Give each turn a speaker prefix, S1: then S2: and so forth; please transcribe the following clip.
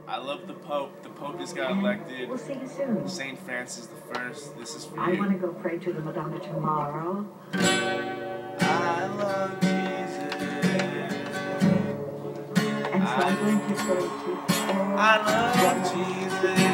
S1: I love the Pope. The Pope just got elected.
S2: We'll see you soon.
S1: Saint Francis the First. This is for
S2: I
S1: you.
S2: want to go pray to the Madonna tomorrow.
S1: I love Jesus.
S2: And so I'm going to go to all
S1: I love Jesus.